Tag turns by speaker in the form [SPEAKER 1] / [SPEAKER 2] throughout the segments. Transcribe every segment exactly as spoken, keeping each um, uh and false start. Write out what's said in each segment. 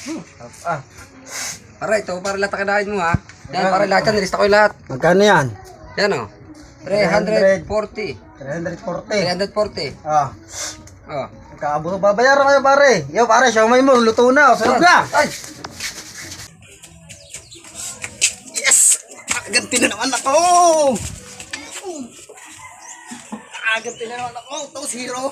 [SPEAKER 1] Ah. Pare, ito pare lahat kinain mo ha. Yan pare lahat yan, nilista ko yung lahat.
[SPEAKER 2] Magkano yan?
[SPEAKER 1] Yan o. three forty.
[SPEAKER 2] three forty.
[SPEAKER 1] three forty.
[SPEAKER 2] Ah.
[SPEAKER 1] Oh.
[SPEAKER 2] Kaabo, babayaran kayo pare. Yo pare, siomay mo, luto na. O, sarap na.
[SPEAKER 1] Ay!
[SPEAKER 2] Yes! Aganti na naman ako! Aganti na naman ako. Toast hero.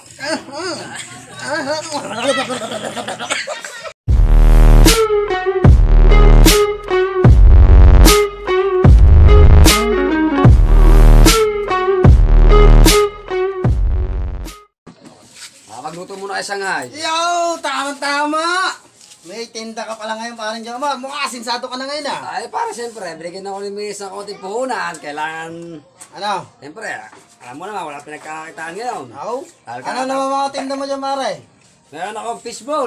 [SPEAKER 1] Magluto muna kay Shanghai.
[SPEAKER 2] Yo! Tama-tama! May tinda ka pala ngayon parang Jomar. Mukha asinsado ka na ngayon ah.
[SPEAKER 1] Ay, para siyempre, binigyan ako ni Miss ng konting puhunan. Kailangan,
[SPEAKER 2] Ano?
[SPEAKER 1] siyempre, alam mo naman, wala pinagkakakitaan ngayon.
[SPEAKER 2] Ako?
[SPEAKER 1] Halka-
[SPEAKER 2] Ano naman mga tinda mo Jomar eh?
[SPEAKER 1] Meron akong fishbowl.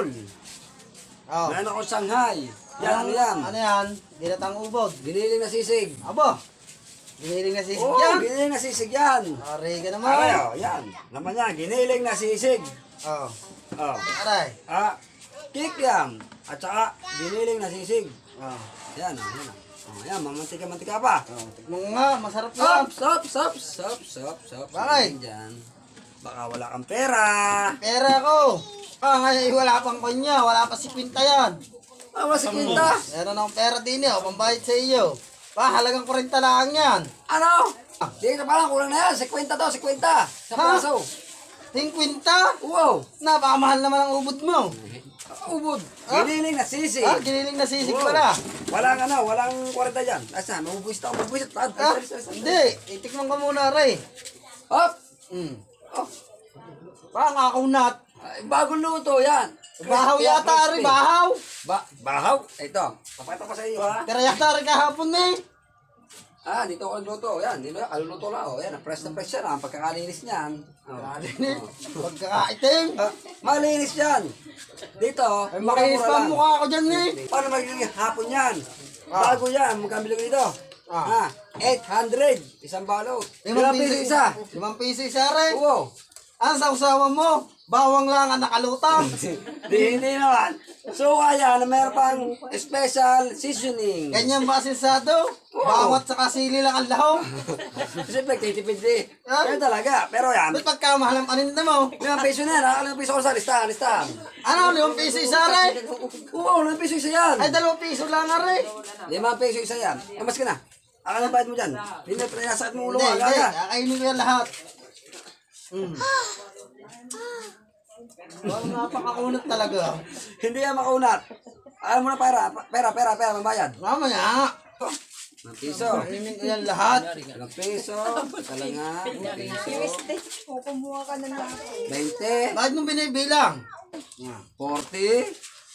[SPEAKER 2] Oh.
[SPEAKER 1] Meron akong Shanghai. Yan, ano yan?
[SPEAKER 2] Ano yan? Ginatang ubod.
[SPEAKER 1] Giniling na sisig.
[SPEAKER 2] Abo! Giniling na sisig
[SPEAKER 1] Oo,
[SPEAKER 2] yan.
[SPEAKER 1] giniling na sisig yan.
[SPEAKER 2] Aray ka naman.
[SPEAKER 1] Aray, oh, yan. Naman yan, giniling na sisig.
[SPEAKER 2] Oh.
[SPEAKER 1] Oh.
[SPEAKER 2] Aray.
[SPEAKER 1] Ah, cake yan. At saka, giniling na sisig.
[SPEAKER 2] Oh.
[SPEAKER 1] Yan, oh, yan. Oh, yan, mamantika-mantika pa.
[SPEAKER 2] Oh. Tikman mo nga, masarap
[SPEAKER 1] Sop,
[SPEAKER 2] yan.
[SPEAKER 1] sop, sop, sop, sop, sop.
[SPEAKER 2] Bakit?
[SPEAKER 1] Dyan. Baka wala kang pera.
[SPEAKER 2] Pera ko. Ah, ngayon wala pang kanya, wala pa si Quinta yan.
[SPEAKER 1] Ah, si Quinta.
[SPEAKER 2] Meron akong pera din eh, oh, pambayad sa iyo. Pa, halagang forty lang yan.
[SPEAKER 1] Ano? Di ka pa lang, kulang na yan. Si Quinta to, si Quinta. Sa
[SPEAKER 2] Ha?
[SPEAKER 1] praso.
[SPEAKER 2] Ting Quinta?
[SPEAKER 1] Wow.
[SPEAKER 2] Napakamahal naman ang ubod mo.
[SPEAKER 1] Ubod.
[SPEAKER 2] Ah?
[SPEAKER 1] Giniling na sisig.
[SPEAKER 2] Ah, giniling na sisig
[SPEAKER 1] Wow.
[SPEAKER 2] pala.
[SPEAKER 1] Walang ano, walang kwarta dyan. Asa, mabubusit ako, mabubusit. Ah,
[SPEAKER 2] Ah,
[SPEAKER 1] sorry, sorry, sorry.
[SPEAKER 2] hindi. Itikman ka muna, Ray.
[SPEAKER 1] Hop.
[SPEAKER 2] Hmm.
[SPEAKER 1] Oh.
[SPEAKER 2] Parang akaunat.
[SPEAKER 1] Ay, bagong luto yan.
[SPEAKER 2] Bahaw
[SPEAKER 1] Crispy,
[SPEAKER 2] yata,
[SPEAKER 1] crispy.
[SPEAKER 2] Ray, bahaw.
[SPEAKER 1] Ba bahaw? Ito. Papakita ko sa iyo ha.
[SPEAKER 2] Pero yata rin kahapon eh.
[SPEAKER 1] Ah, dito ako nagluto. Yan, dito ako nagluto lang. Oh, yan, fresh na fresh yan. Ang pagkakalinis niyan. Oh. Oh.
[SPEAKER 2] Pagkakaitim.
[SPEAKER 1] Ah, malinis yan. Dito,
[SPEAKER 2] Ay, makinis pa ang mukha ko dyan eh.
[SPEAKER 1] Paano magiging hapon yan?
[SPEAKER 2] Ah.
[SPEAKER 1] Bago yan, magkabili ko dito.
[SPEAKER 2] Ah.
[SPEAKER 1] Ah, eight hundred. Isang balot.
[SPEAKER 2] Limang
[SPEAKER 1] Limang piso isa.
[SPEAKER 2] Limang piso isa, Ray.
[SPEAKER 1] Oo.
[SPEAKER 2] Ang sausawan mo, bawang lang ang nakalutang.
[SPEAKER 1] Di, hindi naman. So, kaya na meron pang special seasoning.
[SPEAKER 2] Ganyan ba sensado? Bawat sa kasili lang ang lahong.
[SPEAKER 1] Siyempre, titipid di.
[SPEAKER 2] Ah.
[SPEAKER 1] Yan talaga. Pero yan,
[SPEAKER 2] Ba't pagkamahal ang paninda mo?
[SPEAKER 1] limang piso na yan. Ha? Limang piso ko sa listahan, listahan.
[SPEAKER 2] Ano, limang piso isa, Ray?
[SPEAKER 1] Oo, limang piso isa yan.
[SPEAKER 2] Ay, dalawang piso lang, Ray.
[SPEAKER 1] Limang piso isa yan. Amas ka na. Akala ng bayad mo dyan. Hindi na pinasakit mo ulo
[SPEAKER 2] Hindi,
[SPEAKER 1] mo.
[SPEAKER 2] hindi.
[SPEAKER 1] Agaga.
[SPEAKER 2] Kakainin ko yan lahat. Hmm. Well, napakakunat talaga.
[SPEAKER 1] Hindi yan makaunat. Alam mo na pera. Pera, pera, pera. Mambayad.
[SPEAKER 2] Mamaya.
[SPEAKER 1] Limang piso.
[SPEAKER 2] Kakainin ko yan lahat.
[SPEAKER 1] Limang piso. Salanga. Piso.
[SPEAKER 3] Kumuha ka na lang.
[SPEAKER 1] Veinte.
[SPEAKER 2] Bakit mo binibilang?
[SPEAKER 1] Forty.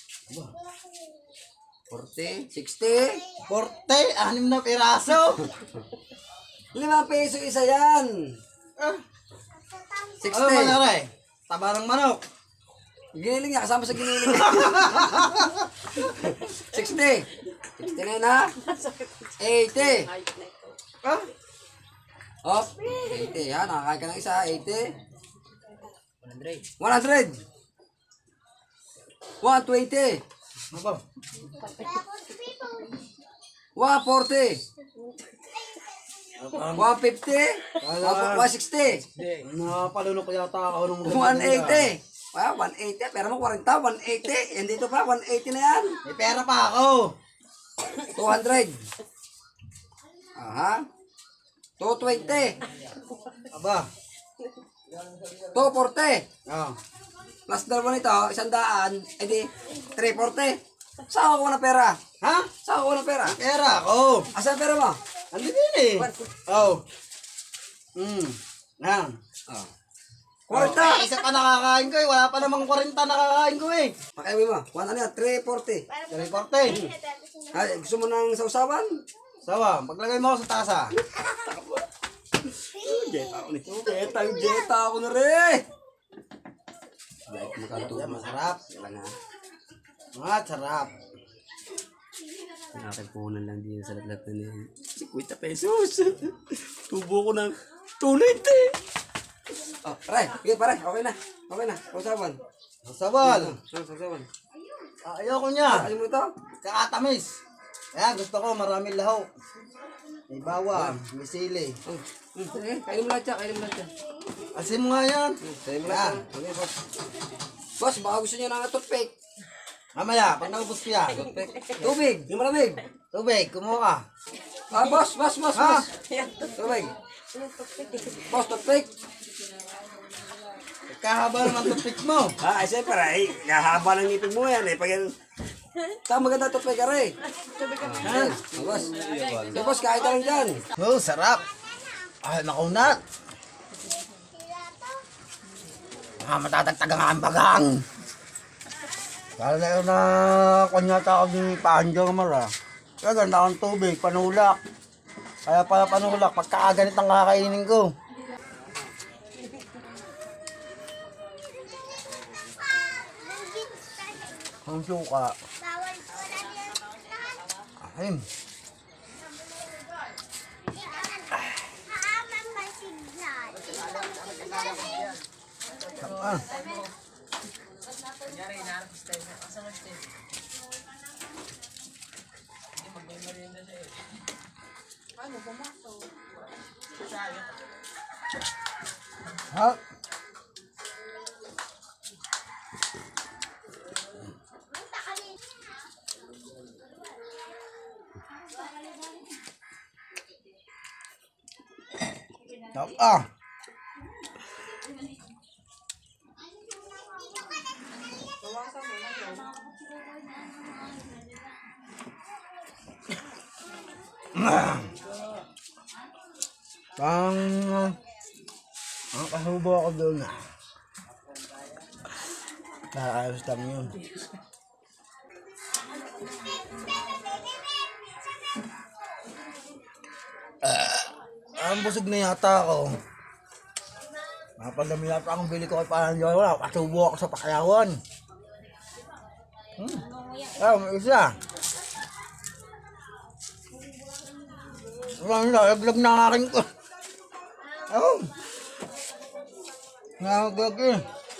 [SPEAKER 1] Forty. Sixty.
[SPEAKER 2] Forte, anim na piraso.
[SPEAKER 1] Limang piso isa yan.
[SPEAKER 2] Ah,
[SPEAKER 1] Sixty.
[SPEAKER 2] ano man, Ray? Taba ng manok.
[SPEAKER 1] Giniling niya. Kasama sa giniling niya. Sixty. Sixty na yun ha. Eighty.
[SPEAKER 2] Ah,
[SPEAKER 1] Hop. Eighty ha. Nakakain ka ng isa. Eighty. One hundred. One twenty.
[SPEAKER 2] ano ba?
[SPEAKER 1] One forty. One fifty. One sixty.
[SPEAKER 2] Napalunok yata ako nung
[SPEAKER 1] One eighty. Wow, one eighty. Pero mo forty, one eighty. Yan dito pa, one eighty na yan.
[SPEAKER 2] May pera pa ako.
[SPEAKER 1] Two hundred. Aha. Two twenty.
[SPEAKER 2] Aba.
[SPEAKER 1] Two forty.
[SPEAKER 2] Ah.
[SPEAKER 1] Plus dalawa nito, isang daan. E di, three forty. Saan ako ng pera?
[SPEAKER 2] Ha?
[SPEAKER 1] Saan ako ng pera?
[SPEAKER 2] Pera ako.
[SPEAKER 1] Asan pera mo?
[SPEAKER 2] Andi din eh. Oh. Hmm. Yan.
[SPEAKER 1] Oh.
[SPEAKER 2] Kwarta.
[SPEAKER 1] Kwarta.
[SPEAKER 2] Isa pa nakakain ko eh. Wala pa namang kwarenta nakakain ko eh.
[SPEAKER 1] Pakiawi mo. One ano yan? three forty.
[SPEAKER 2] three forty.
[SPEAKER 1] Ay, gusto mo ng sausawan?
[SPEAKER 2] Sawa, paglagay mo ako sa tasa.
[SPEAKER 1] Jeta ako nito. Jeta, jeta ako na rin. Baik mo ka ito.
[SPEAKER 2] Masarap.
[SPEAKER 1] Kailan nga.
[SPEAKER 2] Masarap.
[SPEAKER 1] Nakakagpunan lang din sa lahat na niya. fifty pesos. Tubo ko ng two ninety. Oh, pare. Okay, pare. Okay na. Okay na. Sausawan.
[SPEAKER 2] Masawal.
[SPEAKER 1] Sausawan.
[SPEAKER 2] Ayoko niya.
[SPEAKER 1] Ayaw mo ito?
[SPEAKER 2] Kakatamis. Ayan, gusto ko maraming lahok. May bawang, may sili.
[SPEAKER 1] Oh, hmm, sige, kainin mo lahat yan, kainin mo lahat yan.
[SPEAKER 2] Asin mo nga yan.
[SPEAKER 1] Hmm, kainin mo lahat yan. Okay, boss. Boss, baka gusto niyo ng toothpick.
[SPEAKER 2] Mamaya, pag naubos ko yan.
[SPEAKER 1] Toothpick. Tubig, yung malamig.
[SPEAKER 2] Tubig, kumuha ka.
[SPEAKER 1] Ah, boss, boss, boss,
[SPEAKER 2] Ha?
[SPEAKER 1] boss. Tubig. Boss, toothpick.
[SPEAKER 2] Kahaba naman toothpick mo.
[SPEAKER 1] Ah, ay siyempre, ay, kahaba ng ngipin mo yan eh. Pag yan, tama maganda toothpick ka rin.
[SPEAKER 2] Ha?
[SPEAKER 1] Oh, boss. Sige, boss, kahit ka lang dyan.
[SPEAKER 2] Oh, sarap. Ay, nakunat. Ah, matatagtag ang ambagang. Kala na yun na kunyata ako ng paanjong mara. Kaya ganda akong tubig, panulak. Kaya pala panulak, pagkaaganit ang kakainin ko. Ang suka. Ahim. Ah. Ha? Ah. Pang ang kasubo ako doon. Nakakayos lang yun. Uh, ang busog na yata ako. Napandami yata akong bili ko kay Pananjoy. Wala, kasubo ako sa Pakayawan. Hmm. Ah, may isa. Wala na, laglag na ang aking ko. Oh. Nagag eh.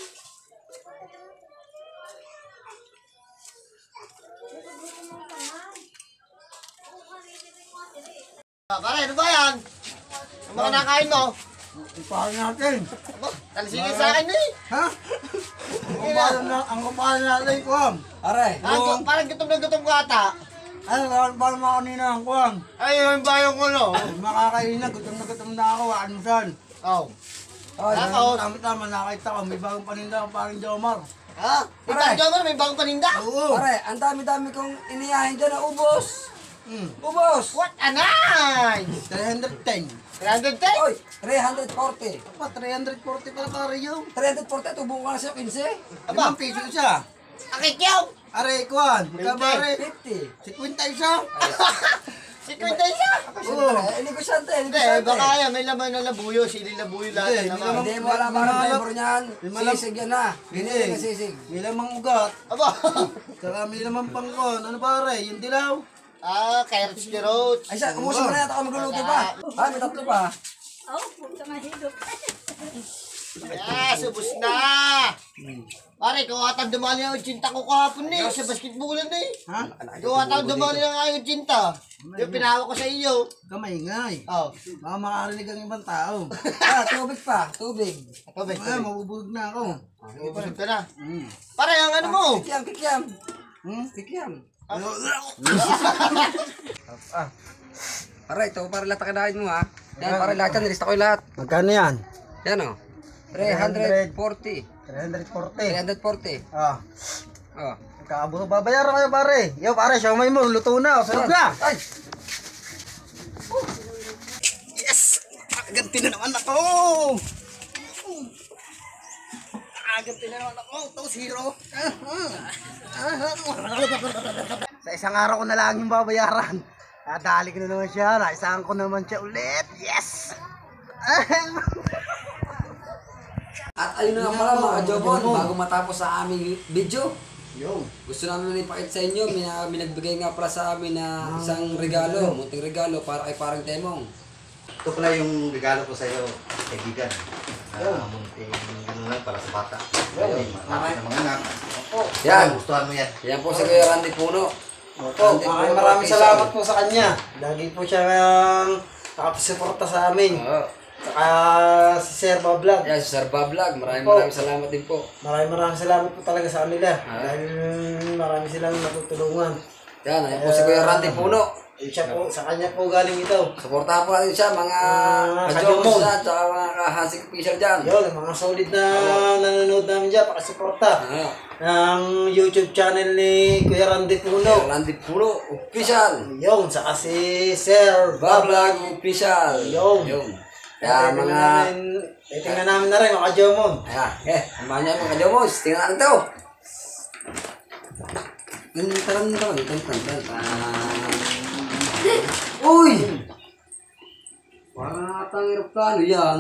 [SPEAKER 4] Ah, pare, ano ba yan? Ang mga nakain mo?
[SPEAKER 2] Ipahan natin.
[SPEAKER 4] Aba, talisingin sa akin eh.
[SPEAKER 2] Ha? Ang kumpahan na, ang kumpahan natin, kuwam.
[SPEAKER 1] Aray.
[SPEAKER 4] Ah, gu- parang gutom na gutom ka ata.
[SPEAKER 2] Ano, parang parang mga kanina ang kuwam.
[SPEAKER 4] Ay, yung bayong ko no.
[SPEAKER 2] Makakain na, gutom na gutom na ako. Ano saan?
[SPEAKER 4] Oh.
[SPEAKER 2] Oh,
[SPEAKER 4] Tapos?
[SPEAKER 2] tama-tama, nakita ko. May bagong paninda ang parang Jomar.
[SPEAKER 4] Ha? Ikaw, Jomar, may bagong paninda?
[SPEAKER 2] Oo.
[SPEAKER 1] Pare, ang dami-dami kong iniyahin dyan na ubos.
[SPEAKER 2] Hmm.
[SPEAKER 1] Ubos.
[SPEAKER 4] What a nice!
[SPEAKER 2] three ten.
[SPEAKER 4] three hundred ten?
[SPEAKER 1] Oy, three forty.
[SPEAKER 2] Apa, three forty pala pare yung.
[SPEAKER 1] three forty, tubo ka na siya, quince.
[SPEAKER 2] Limang piso siya.
[SPEAKER 4] Akit yaw!
[SPEAKER 2] Aray, kuwan. Magkabare.
[SPEAKER 1] fifty.
[SPEAKER 2] Sikwinta isa.
[SPEAKER 4] Si Quinta isa!
[SPEAKER 2] Oo.
[SPEAKER 1] Eh, negosyante,
[SPEAKER 4] Hindi,
[SPEAKER 1] negosyante.
[SPEAKER 4] baka yan, may laman na labuyo, sili labuyo lahat
[SPEAKER 2] Hindi,
[SPEAKER 4] na
[SPEAKER 2] hindi
[SPEAKER 4] naman.
[SPEAKER 1] Hindi mo alam ang flavor niyan.
[SPEAKER 2] Yung malam-
[SPEAKER 1] Sisig yan na. Hindi
[SPEAKER 2] Hindi.
[SPEAKER 1] ka sisig.
[SPEAKER 2] May lamang ugat.
[SPEAKER 4] Aba!
[SPEAKER 2] Saka may lamang pangkon. Ano pare? Yung dilaw.
[SPEAKER 4] Ah, carrots ni Roach.
[SPEAKER 1] Ay, siya, umusin mo na yata ako magluluto pa. Ah, may tatlo pa.
[SPEAKER 3] Oh, puta mahigop.
[SPEAKER 4] Yes, ubus na! Pare, kung atang dumali ang utsinta ko kahapon eh, sa basketballan eh.
[SPEAKER 2] Ha?
[SPEAKER 4] Kung atang dumali ang ayong utsinta, yung pinahawak ko sa iyo.
[SPEAKER 2] Kamay ngay.
[SPEAKER 4] Oh,
[SPEAKER 2] Baka makarinig ang ibang tao.
[SPEAKER 1] Ah, tubig pa, tubig.
[SPEAKER 4] tubig,
[SPEAKER 2] Ah,
[SPEAKER 4] tubig.
[SPEAKER 2] mabubulog na ako.
[SPEAKER 4] Ubusog ka na.
[SPEAKER 2] Hmm.
[SPEAKER 4] Pare, ang ano mo?
[SPEAKER 1] Kikiam, kikiam.
[SPEAKER 2] Hmm?
[SPEAKER 1] Kikiam.
[SPEAKER 2] Ah.
[SPEAKER 1] Aray, ito para lahat ang kinain mo ha. Yan, para lahat yan, nilista ko yung lahat.
[SPEAKER 2] Magkano yan?
[SPEAKER 1] Yan o. three forty.
[SPEAKER 2] three forty.
[SPEAKER 1] three forty.
[SPEAKER 2] Ah.
[SPEAKER 1] Oh.
[SPEAKER 2] Kaabot babayaran kayo pare. Yo pare, siomay mo, luto na. Sarap na.
[SPEAKER 1] Ay!
[SPEAKER 2] Yes! Aganti na naman ako! Aganti na naman ako! Ito, zero! Sa isang araw ko na lang yung babayaran. Nadali ko na naman siya. Naisahan ko naman siya ulit. Yes!
[SPEAKER 1] At ayun na nga pala mga Jobon, bago matapos sa aming video,
[SPEAKER 2] Yo!
[SPEAKER 1] gusto namin na ipakita sa inyo, may, may nagbigay nga pala sa amin na isang regalo, munting regalo para kay parang Temong.
[SPEAKER 5] Ito pala yung regalo ko sa iyo, kaibigan. Ah, munting ano lang para sa bata. Ayun, malapit na mga anak.
[SPEAKER 4] Oh,
[SPEAKER 1] Yan.
[SPEAKER 4] gustuhan mo yan.
[SPEAKER 1] Yan po si Kuya Randy Puno.
[SPEAKER 2] Opo, maraming maraming salamat po sa kanya. Lagi po siya um, nakapisuporta sa amin.
[SPEAKER 1] Oo.
[SPEAKER 2] Saka si Sir Bablog.
[SPEAKER 1] Yan, si Sir Bablog. Maraming
[SPEAKER 2] Opo.
[SPEAKER 1] maraming salamat din po.
[SPEAKER 2] Maraming maraming salamat po talaga sa kanila.
[SPEAKER 1] Ah.
[SPEAKER 2] Dahil marami silang natutulungan.
[SPEAKER 1] Yan, yan po si Kuya Randy Puno.
[SPEAKER 2] Eh, siya po, sa kanya po galing ito.
[SPEAKER 1] Supportahan po natin siya, mga
[SPEAKER 2] Mga
[SPEAKER 1] kajomos
[SPEAKER 2] kajomon.
[SPEAKER 1] na, tsaka mga kahasik official dyan.
[SPEAKER 2] Yun, mga solid na nanonood namin dyan, pakasuporta.
[SPEAKER 1] Ah,
[SPEAKER 2] Ng YouTube channel ni Kuya Randy
[SPEAKER 1] Kuya
[SPEAKER 2] Puno.
[SPEAKER 1] Randy Puno, official.
[SPEAKER 2] Yun, saka si Sir Bablog.
[SPEAKER 1] Bablog official.
[SPEAKER 2] Yun.
[SPEAKER 1] Yun.
[SPEAKER 2] Kaya
[SPEAKER 1] Kaya
[SPEAKER 2] mga...
[SPEAKER 1] mga...
[SPEAKER 2] Namin, eh, tingnan namin na rin, mga kajomon.
[SPEAKER 1] Ayan, eh, samahan niyo mga kajomos. Tingnan natin ito. Gantaran nito, gantaran, gantaran. Uy! Parang atang aeroplano yan.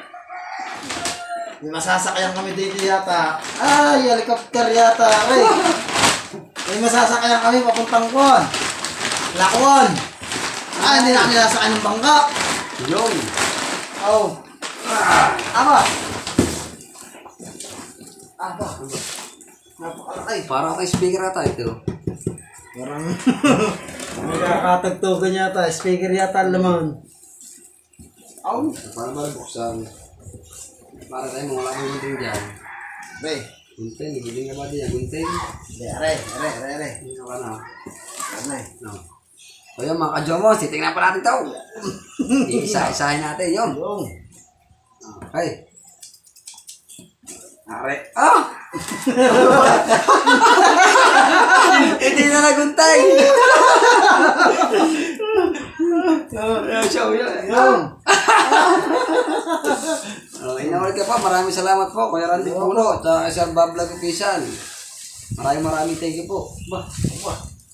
[SPEAKER 2] May masasakyan kami dito yata. Ay, helicopter yata. Ay, may masasakyan kami papuntang Kuan. Lakuan. Ah, hindi na kami nasakyan ng bangka.
[SPEAKER 1] Yun.
[SPEAKER 2] Oh. Aba. Aba. Napakalaki.
[SPEAKER 1] Parang kay speaker ata ito.
[SPEAKER 2] Parang nakakatagtugan yata. Speaker yata ang laman. Oh.
[SPEAKER 1] Parang malabuksan. Para tayo mga wala kang gunting dyan.
[SPEAKER 2] Be.
[SPEAKER 1] Gunting, gunting ka ba din yan? Gunting?
[SPEAKER 2] Be, are, are, are, are.
[SPEAKER 1] Hindi ka ba na?
[SPEAKER 2] Ano eh.
[SPEAKER 1] No. O yun mga kajomos, titignan pa natin ito. Iisa-isahin natin yun.
[SPEAKER 2] Yung.
[SPEAKER 1] Okay. Are. Ah! Hindi na naguntay. Yung show yun.
[SPEAKER 2] Yung.
[SPEAKER 1] Oh, inawal ka pa. Maraming salamat po. Kuya Randy Puno. At uh, Sir Bablog Official. Maraming maraming thank you po. Ba? Ba?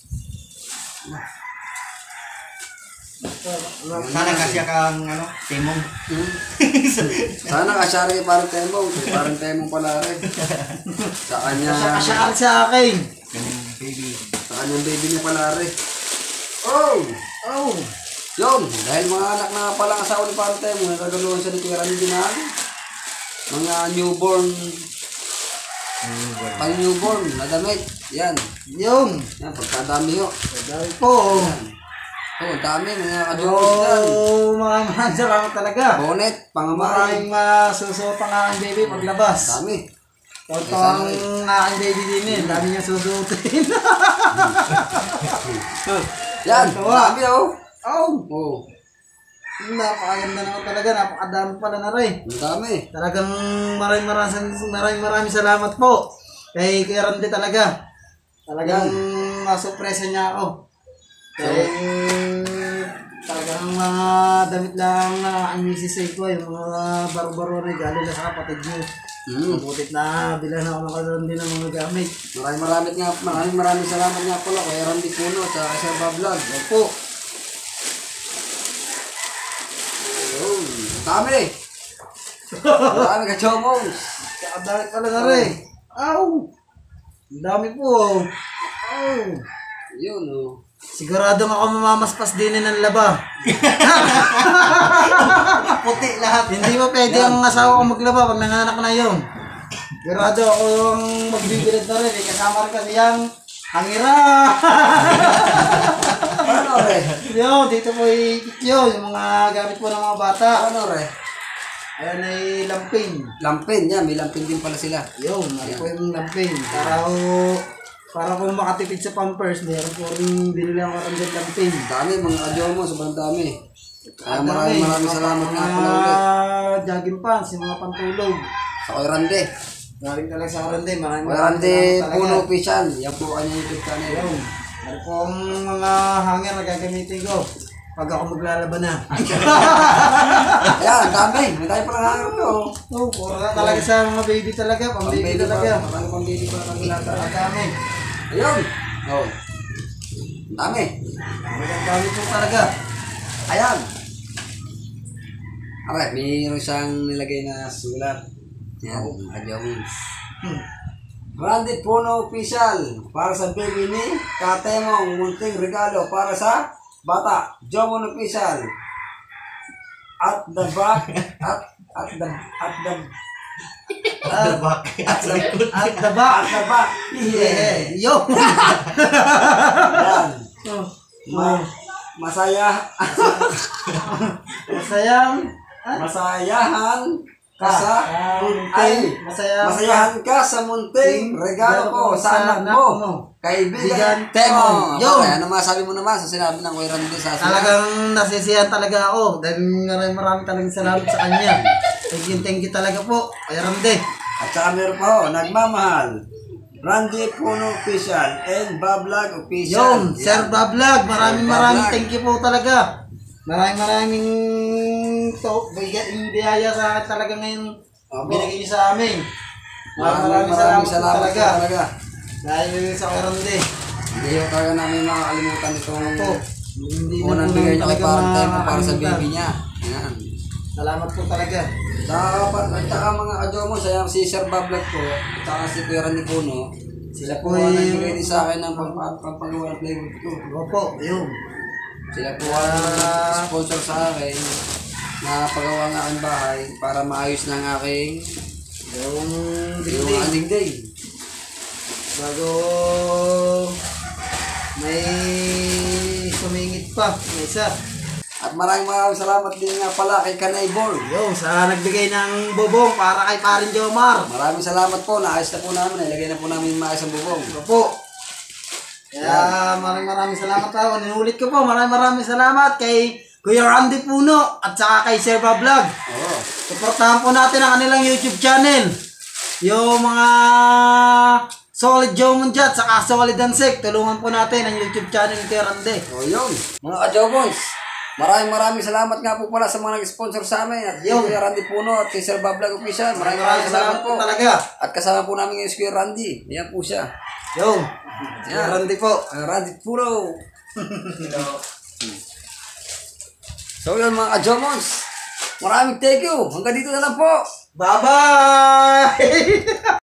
[SPEAKER 4] Sana kasi kang ano, timong.
[SPEAKER 1] Hmm? Sana kasyari parang temong. Parang temong pala rin. Sa kanya.
[SPEAKER 2] Kasya sa akin.
[SPEAKER 4] Baby.
[SPEAKER 1] Sa kanyang baby niya pala rin. Oh!
[SPEAKER 2] Oh.
[SPEAKER 1] Yun, dahil mga anak na palang asawa ni Parang Temong, nagkagaluhan siya ni Kuya Randy na mga newborn, pang newborn na damit. Yan.
[SPEAKER 2] Yung.
[SPEAKER 1] Yan, pagkadami ho.
[SPEAKER 2] Dahil po.
[SPEAKER 1] Yan. Oh, dami, mga kajomos dyan.
[SPEAKER 2] Oh, maraming maraming salamat talaga.
[SPEAKER 1] Bonet, pangamay.
[SPEAKER 2] Maraming masusuot ang aking baby paglabas.
[SPEAKER 1] Dami.
[SPEAKER 2] Ito ang aking baby din eh. Dami niya susuotin.
[SPEAKER 1] Yan,
[SPEAKER 2] Tawa.
[SPEAKER 1] dami oh.
[SPEAKER 2] Oh,
[SPEAKER 1] Oh,
[SPEAKER 2] napakaganda naman talaga. Napakadami pala na rin.
[SPEAKER 1] ang dami.
[SPEAKER 2] Talagang maraming maraming maraming maraming salamat po. Kay Kuya Randy talaga. Talagang masurpresa niya ako. Kaya talagang mga damit lang na ang misisay ko, yung mga baro-baro na galing na sa kapatid niyo.
[SPEAKER 1] Hmm.
[SPEAKER 2] Mabutit na bilan ako ng Randy ng mga gamit.
[SPEAKER 1] Maraming maraming nga, maraming maraming salamat nga pala kay Randy Puno at sa Sir Bablog.
[SPEAKER 2] Opo.
[SPEAKER 1] Yun, dami eh. Marami kajomos.
[SPEAKER 2] Kakadamit pala na rin. Aw! Ang dami po. Aw!
[SPEAKER 1] Yun oh.
[SPEAKER 2] Siguradong ako mamamaspas din ng laba.
[SPEAKER 4] Puti lahat.
[SPEAKER 2] Hindi mo pwede ang asawa ko maglaba pag nanganak na yun. Sigurado ako yung magbibilad na rin. Eh. Kasama rin kasi yung hangira.
[SPEAKER 1] Ano re?
[SPEAKER 2] Yo, dito po ikikyo, yung mga gamit po ng mga bata.
[SPEAKER 1] Ano re?
[SPEAKER 2] Ayan ay lampin.
[SPEAKER 1] Lampin yan, may lampin din pala sila.
[SPEAKER 2] Yun, ano po yung lampin. Para ko, para kung makatipid sa Pampers, meron po rin binili ang karanggan lampin.
[SPEAKER 1] Dami mga kajomos, sobrang dami. Kaya
[SPEAKER 2] Ang
[SPEAKER 1] maraming
[SPEAKER 2] dami.
[SPEAKER 1] maraming salamat nga
[SPEAKER 2] Mga
[SPEAKER 1] pala ulit.
[SPEAKER 2] jogging pants, yung mga pantulog.
[SPEAKER 1] Sa Kuya Randy.
[SPEAKER 2] Galing talaga sa Randy, maraming
[SPEAKER 1] Kuya
[SPEAKER 2] maraming
[SPEAKER 1] Randy
[SPEAKER 2] salamat talaga.
[SPEAKER 1] Puno Official. Yan po kanya YouTube channel.
[SPEAKER 2] Ayun. Ano po ang mga hanger na gagamitin ko pag ako maglalaban na.
[SPEAKER 1] Ayan, ang dami. May tayo palang hanger to.
[SPEAKER 2] Oh, puro na talaga sa mga baby talaga, pang
[SPEAKER 1] Pang
[SPEAKER 2] baby
[SPEAKER 1] baby
[SPEAKER 2] talaga.
[SPEAKER 1] pa. Marami pang baby pa ng lata.
[SPEAKER 2] Ang dami.
[SPEAKER 1] Ayun. Oh. Ang dami.
[SPEAKER 2] Ang dami po talaga.
[SPEAKER 1] Ayan. Alright, mayroon siyang nilagay na sulat. Yan, kajomos.
[SPEAKER 2] Hmm.
[SPEAKER 1] Randy Puno Official para sa baby ni Katemong, munting regalo para sa bata. Jomon Official at the back at at the at the
[SPEAKER 5] At the back. At the likod.
[SPEAKER 2] At the back.
[SPEAKER 1] At the back.
[SPEAKER 2] Yeah. Yo.
[SPEAKER 1] Yan. Ma masaya.
[SPEAKER 2] Masayang.
[SPEAKER 1] Masayahan ka sa
[SPEAKER 2] munting.
[SPEAKER 1] ay
[SPEAKER 2] Masaya.
[SPEAKER 1] masayahan ka sa munting regalo ko sa anak mo. Kaibigan
[SPEAKER 2] Bigan
[SPEAKER 1] Temo.
[SPEAKER 2] Temo. Yun.
[SPEAKER 1] Okay, ano masabi mo naman sa sinabi ng Kuya Randy sa sila?
[SPEAKER 2] Talagang nasisiyahan talaga ako dahil maraming maraming talagang salamat sa kanya. Thank you, thank you talaga po, Kuya Randy.
[SPEAKER 1] At saka meron pa ho, nagmamahal. Randy Puno Official and Bablog Official.
[SPEAKER 2] Yun, Sir Bablog, maraming
[SPEAKER 1] Sir
[SPEAKER 2] maraming
[SPEAKER 1] Bablog.
[SPEAKER 2] thank you po talaga. Maraming maraming to, bigay yung biyaya sa akin talaga ngayon.
[SPEAKER 1] Opo.
[SPEAKER 2] Binigay niyo sa amin.
[SPEAKER 1] Maraming maraming salamat po
[SPEAKER 2] talaga.
[SPEAKER 1] talaga.
[SPEAKER 2] Dahil sa Kuya Randy.
[SPEAKER 1] Hindi ho talaga namin makakalimutan itong
[SPEAKER 2] Po. Hindi na
[SPEAKER 1] unang
[SPEAKER 2] po
[SPEAKER 1] bigay
[SPEAKER 2] namin
[SPEAKER 1] niyo kay
[SPEAKER 2] talaga
[SPEAKER 1] Parang Temo para sa
[SPEAKER 2] makakalimutan.
[SPEAKER 1] baby niya. Yan.
[SPEAKER 2] Salamat po talaga.
[SPEAKER 1] Saka, at saka mga kajomo, siya si Sir Bablog po, at saka si Kuya Randy Puno, sila po ang
[SPEAKER 2] yung-
[SPEAKER 1] nagbigay din sa akin ng pang- pampagawa ng plywood ko.
[SPEAKER 2] Opo, yun.
[SPEAKER 1] Sila po ang sponsor sa akin na pagawa ng aking bahay para maayos na ang aking
[SPEAKER 2] Yung
[SPEAKER 1] yung
[SPEAKER 2] dingding.
[SPEAKER 1] aning day.
[SPEAKER 2] Bago may sumingit pa, may isa.
[SPEAKER 1] At maraming maraming salamat din nga pala kay Kanay Bor.
[SPEAKER 2] Yo, sa nagbigay ng bubong para kay Parin Jomar.
[SPEAKER 1] Maraming salamat po, naayos na po namin, ilagay na po namin yung maayos ang bubong.
[SPEAKER 2] Opo. Kaya maraming maraming salamat ako. Ninulit ko po, maraming maraming salamat kay Kuya Randy Puno at saka kay Sir Bablog.
[SPEAKER 1] Oo.
[SPEAKER 2] Suportahan po natin ang kanilang YouTube channel. Yung mga Solid Jomon Jat saka Solid Ansik. Tulungan po natin ang YouTube channel ni Kuya Randy.
[SPEAKER 1] O yun, mga kajobons, maraming maraming salamat nga po pala sa mga nag-sponsor sa amin at kay
[SPEAKER 2] Yun.
[SPEAKER 1] Kuya Randy Puno at kay Sir Bablog Official. Maraming
[SPEAKER 2] Maraming
[SPEAKER 1] maraming salamat po.
[SPEAKER 2] talaga.
[SPEAKER 1] At kasama po namin ngayon si Kuya Randy. Ayan po siya.
[SPEAKER 2] Yo, Kuya Randy po.
[SPEAKER 1] Uh, Randy Puno. So yun mga kajomons, maraming thank you. Hanggang dito na lang po.
[SPEAKER 2] Bye-bye!